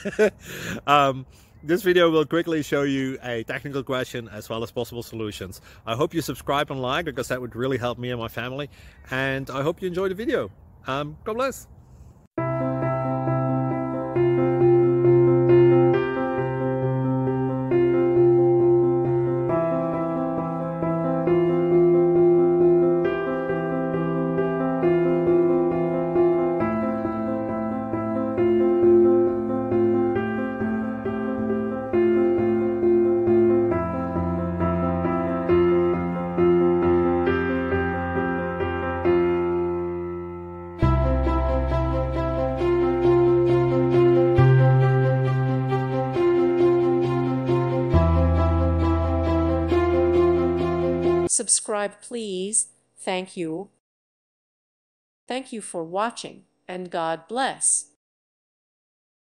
um, this video will quickly show you a technical question as well as possible solutions. I hope you subscribe and like, because that would really help me and my family. And I hope you enjoy the video. God bless. Subscribe, please. Thank you. Thank you for watching, and God bless.